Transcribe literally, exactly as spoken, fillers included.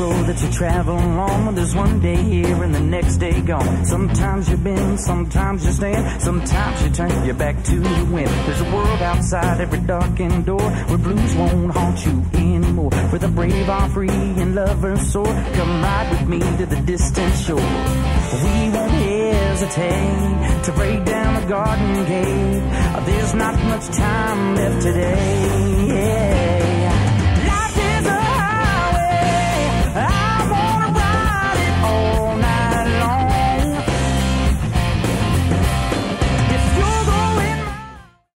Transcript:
road that you travel on, there's one day here and the next day gone. Sometimes you bend, sometimes you stand, sometimes you turn your back to the wind. There's a world outside every darkened door where blues won't haunt you anymore. Where the brave are free and lovers soar. Come ride with me to the distant shore. We won't hesitate to break down a garden gate. There's not much time left today.